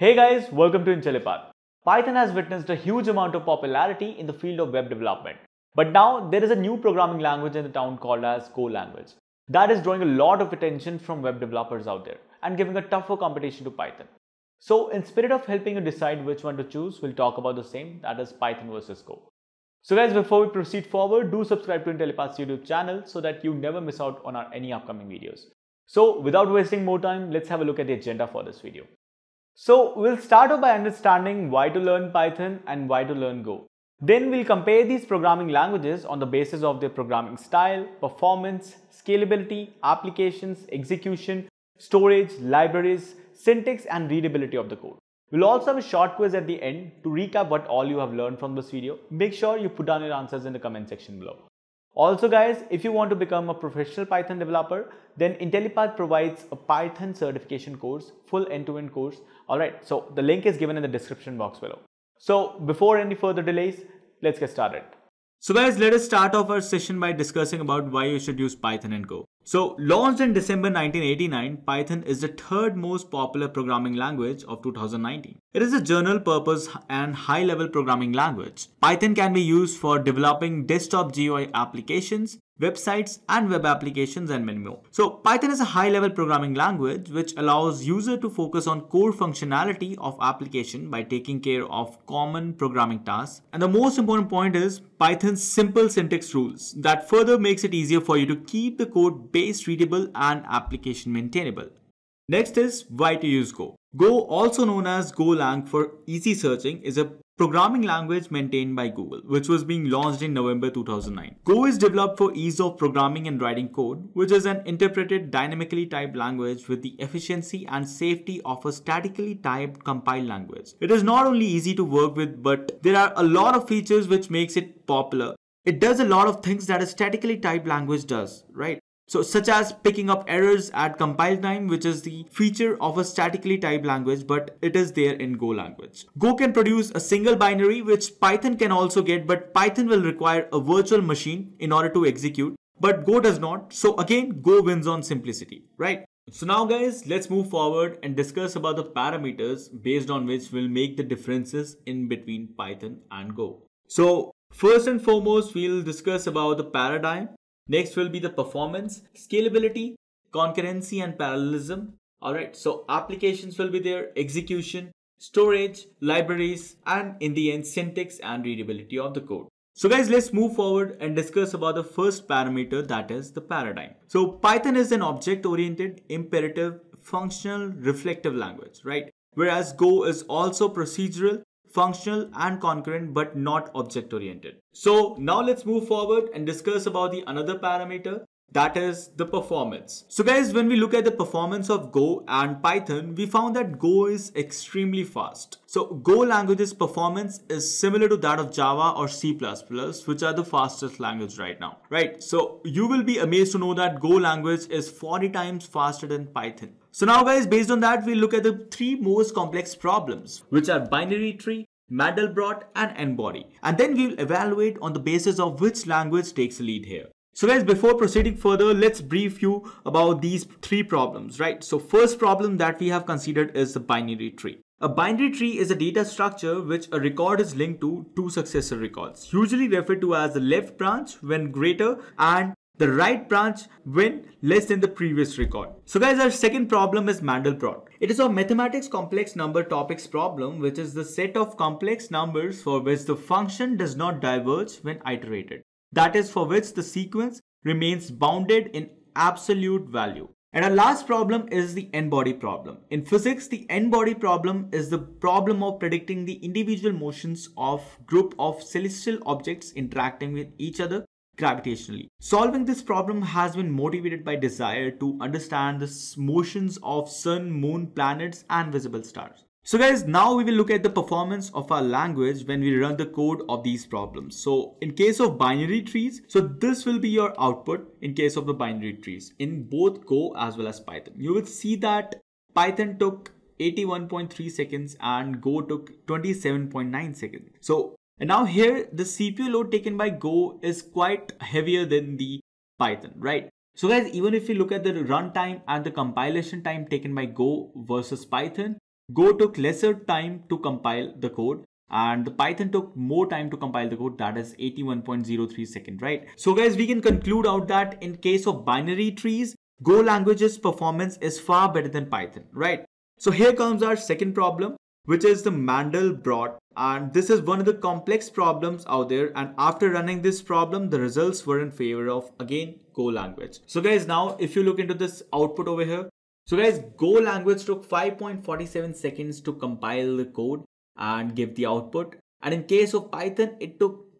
Hey guys, welcome to Intellipaat. Python has witnessed a huge amount of popularity in the field of web development. But now there is a new programming language in the town called as Go language. That is drawing a lot of attention from web developers out there and giving a tougher competition to Python. So in spirit of helping you decide which one to choose, we'll talk about the same, that is Python versus Go. So guys, before we proceed forward, do subscribe to Intellipaat's YouTube channel so that you never miss out on any upcoming videos. So without wasting more time, let's have a look at the agenda for this video. So we'll start off by understanding why to learn Python and why to learn Go. Then we'll compare these programming languages on the basis of their programming style, performance, scalability, applications, execution, storage, libraries, syntax and readability of the code. We'll also have a short quiz at the end to recap what all you have learned from this video. Make sure you put down your answers in the comment section below. Also guys, if you want to become a professional Python developer, then Intellipaat provides a Python certification course, full end-to-end course. Alright, so the link is given in the description box below. So before any further delays, let's get started. So guys, let us start off our session by discussing about why you should use Python and Go. So launched in December 1989, Python is the third most popular programming language of 2019. It is a general purpose and high-level programming language. Python can be used for developing desktop GUI applications, websites and web applications and many more. So Python is a high-level programming language which allows user to focus on core functionality of application by taking care of common programming tasks. And the most important point is Python's simple syntax rules that further makes it easier for you to keep the code base readable and application maintainable. Next is why to use Go. Go, also known as Golang for easy searching, is a programming language maintained by Google, which was being launched in November 2009. Go is developed for ease of programming and writing code, which is an interpreted dynamically typed language with the efficiency and safety of a statically typed compiled language. It is not only easy to work with, but there are a lot of features which makes it popular. It does a lot of things that a statically typed language does, right? So such as picking up errors at compile time, which is the feature of a statically typed language, but it is there in Go language. Go can produce a single binary, which Python can also get, but Python will require a virtual machine in order to execute, but Go does not. So again, Go wins on simplicity, right? So now guys, let's move forward and discuss about the parameters based on which will make the differences in between Python and Go. So first and foremost, we'll discuss about the paradigm. Next will be the performance, scalability, concurrency and parallelism. Alright, so applications will be there, execution, storage, libraries, and in the end, syntax and readability of the code. So guys, let's move forward and discuss about the first parameter, that is the paradigm. So Python is an object-oriented, imperative, functional, reflective language, right? Whereas Go is also procedural, functional and concurrent, but not object oriented. So now let's move forward and discuss about the another parameter, that is the performance. So guys, when we look at the performance of Go and Python, we found that Go is extremely fast. So Go language's performance is similar to that of Java or C++, which are the fastest language right now, right? So you will be amazed to know that Go language is 40 times faster than Python. So now guys, based on that, we look at the three most complex problems, which are binary tree, Mandelbrot and n-body. And then we will evaluate on the basis of which language takes the lead here. So guys, before proceeding further, let's brief you about these three problems, right? So first problem that we have considered is the binary tree. A binary tree is a data structure which a record is linked to two successor records, usually referred to as the left branch when greater and the right branch when less than the previous record. So guys, our second problem is Mandelbrot. It is a mathematics complex number topics problem, which is the set of complex numbers for which the function does not diverge when iterated. That is, for which the sequence remains bounded in absolute value. And our last problem is the n-body problem. In physics, the n-body problem is the problem of predicting the individual motions of group of celestial objects interacting with each other gravitationally. Solving this problem has been motivated by desire to understand the motions of sun, moon, planets and visible stars. So guys, now we will look at the performance of our language when we run the code of these problems. So in case of binary trees, so this will be your output in case of the binary trees in both Go as well as Python. You will see that Python took 81.3 seconds and Go took 27.9 seconds. So and now here the CPU load taken by Go is quite heavier than the Python, right? So guys, even if you look at the runtime and the compilation time taken by Go versus Python, Go took lesser time to compile the code, and the Python took more time to compile the code, that is 81.03 seconds, right? So guys, we can conclude out that in case of binary trees, Go language's performance is far better than Python, right? So here comes our second problem, which is the Mandelbrot, and this is one of the complex problems out there, and after running this problem, the results were in favor of, again, Go language. So guys, now if you look into this output over here, so guys, Go language took 5.47 seconds to compile the code and give the output, and in case of Python, it took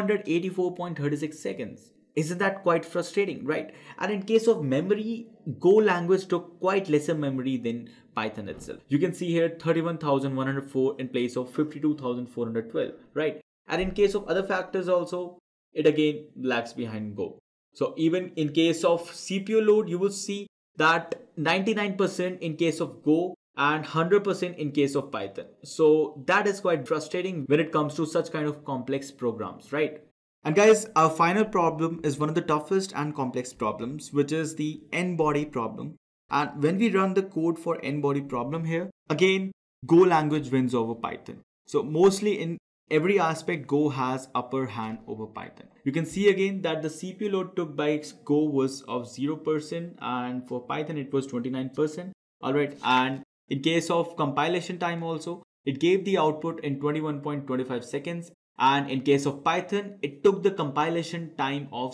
284.36 seconds. Isn't that quite frustrating, right? And in case of memory, Go language took quite lesser memory than Python itself. You can see here 31,104 in place of 52,412, right? And in case of other factors also, it again lags behind Go. So even in case of CPU load, you will see that 99% in case of Go and 100% in case of Python. So that is quite frustrating when it comes to such kind of complex programs, right? And guys, our final problem is one of the toughest and complex problems, which is the n-body problem. And when we run the code for n-body problem here, again, Go language wins over Python. So mostly in every aspect, Go has upper hand over Python. You can see again that the CPU load took by Go was of 0%, and for Python it was 29%. Alright, and in case of compilation time also, it gave the output in 21.25 seconds. And in case of Python, it took the compilation time of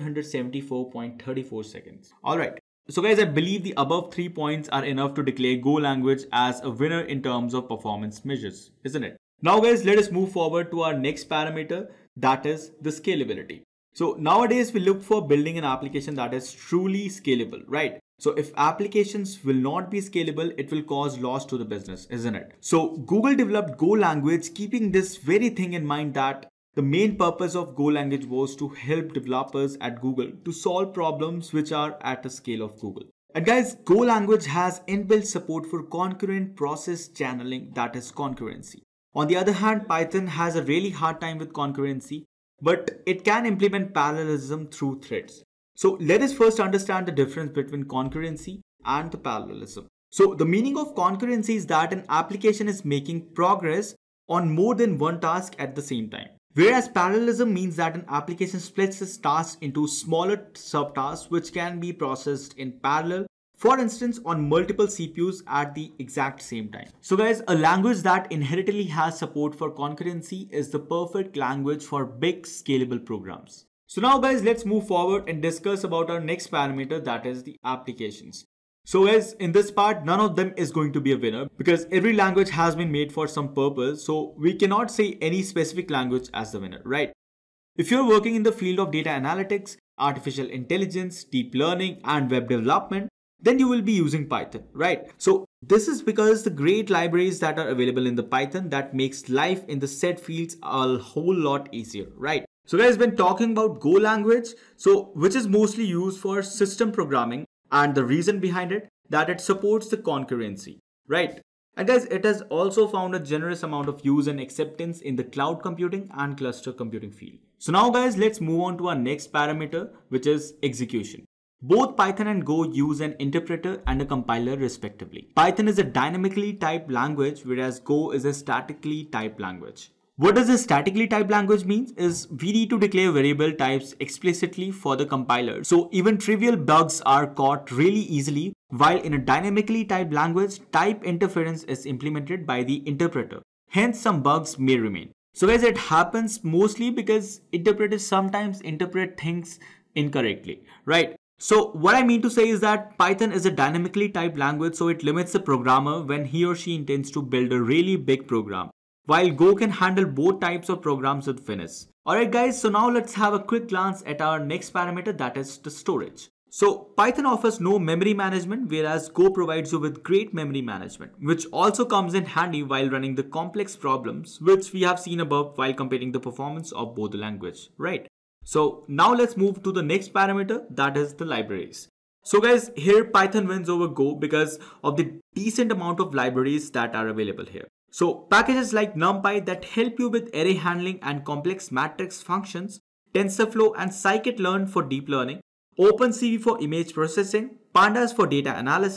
774.34 seconds. Alright, so guys, I believe the above 3 points are enough to declare Go language as a winner in terms of performance measures, isn't it? Now guys, let us move forward to our next parameter, that is the scalability. So nowadays we look for building an application that is truly scalable, right? So if applications will not be scalable, it will cause loss to the business, isn't it? So Google developed Go language keeping this very thing in mind, that the main purpose of Go language was to help developers at Google to solve problems which are at the scale of Google. And guys, Go language has inbuilt support for concurrent process channeling, that is concurrency. On the other hand, Python has a really hard time with concurrency, but it can implement parallelism through threads. So let us first understand the difference between concurrency and the parallelism. So the meaning of concurrency is that an application is making progress on more than one task at the same time. Whereas parallelism means that an application splits its tasks into smaller subtasks which can be processed in parallel, for instance on multiple CPUs at the exact same time. So guys, a language that inherently has support for concurrency is the perfect language for big scalable programs. So now guys, let's move forward and discuss about our next parameter, that is the applications. So guys, in this part, none of them is going to be a winner because every language has been made for some purpose. So we cannot say any specific language as the winner, right? If you're working in the field of data analytics, artificial intelligence, deep learning and web development, then you will be using Python, right? So this is because the great libraries that are available in the Python that makes life in the said fields a whole lot easier, right? So guys, when talking about Go language, so which is mostly used for system programming, and the reason behind it, that it supports the concurrency, right? And guys, it has also found a generous amount of use and acceptance in the cloud computing and cluster computing field. So now guys, let's move on to our next parameter, which is execution. Both Python and Go use an interpreter and a compiler respectively. Python is a dynamically typed language, whereas Go is a statically typed language. What does a statically typed language mean is we need to declare variable types explicitly for the compiler. So even trivial bugs are caught really easily, while in a dynamically typed language, type interference is implemented by the interpreter. Hence, some bugs may remain. So guys, it happens mostly because interpreters sometimes interpret things incorrectly, right? So what I mean to say is that Python is a dynamically typed language, so it limits the programmer when he or she intends to build a really big program, while Go can handle both types of programs with finesse. Alright guys, so now let's have a quick glance at our next parameter, that is the storage. So Python offers no memory management, whereas Go provides you with great memory management, which also comes in handy while running the complex problems, which we have seen above while comparing the performance of both the language, right? So now let's move to the next parameter, that is the libraries. So guys, here Python wins over Go because of the decent amount of libraries that are available here. So packages like NumPy that help you with array handling and complex matrix functions, TensorFlow and scikit-learn for deep learning, OpenCV for image processing, Pandas for data analysis,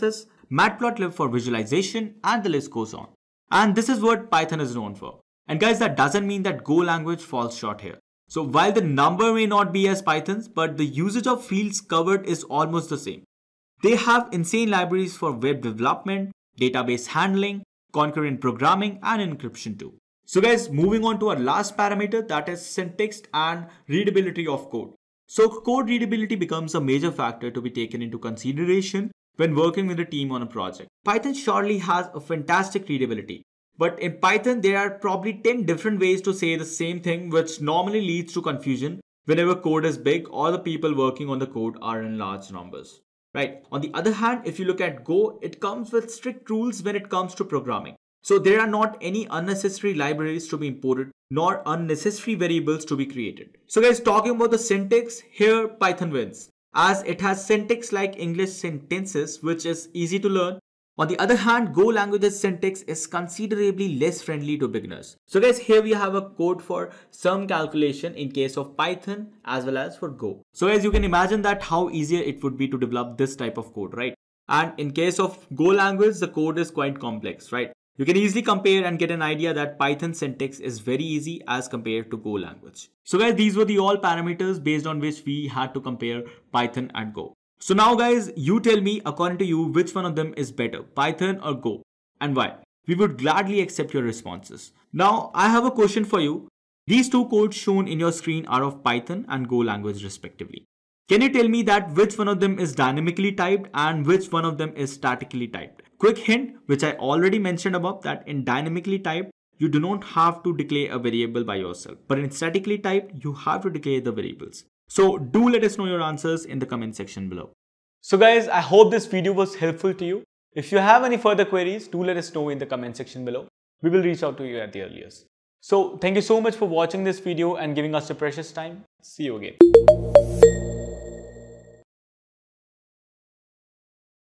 Matplotlib for visualization, and the list goes on. And this is what Python is known for. And guys, that doesn't mean that Go language falls short here. So while the number may not be as Python's, but the usage of fields covered is almost the same. They have insane libraries for web development, database handling, concurrent programming, and encryption too. So guys, moving on to our last parameter, that is syntax and readability of code. So code readability becomes a major factor to be taken into consideration when working with a team on a project. Python surely has a fantastic readability. But in Python, there are probably 10 different ways to say the same thing, which normally leads to confusion whenever code is big or the people working on the code are in large numbers. Right. On the other hand, if you look at Go, it comes with strict rules when it comes to programming. So there are not any unnecessary libraries to be imported, nor unnecessary variables to be created. So guys, talking about the syntax, here Python wins, as it has syntax like English sentences, which is easy to learn. On the other hand, Go language's syntax is considerably less friendly to beginners. So guys, here we have a code for sum calculation in case of Python as well as for Go. So guys, you can imagine that how easier it would be to develop this type of code, right? And in case of Go language, the code is quite complex, right? You can easily compare and get an idea that Python syntax is very easy as compared to Go language. So guys, these were the all parameters based on which we had to compare Python and Go. So now guys, you tell me, according to you, which one of them is better, Python or Go, and why? We would gladly accept your responses. Now, I have a question for you. These two codes shown in your screen are of Python and Go language respectively. Can you tell me that which one of them is dynamically typed and which one of them is statically typed? Quick hint, which I already mentioned above, that in dynamically typed, you do not have to declare a variable by yourself, but in statically typed, you have to declare the variables. So do let us know your answers in the comment section below. So guys, I hope this video was helpful to you. If you have any further queries, do let us know in the comment section below. We will reach out to you at the earliest. So thank you so much for watching this video and giving us your precious time. See you again.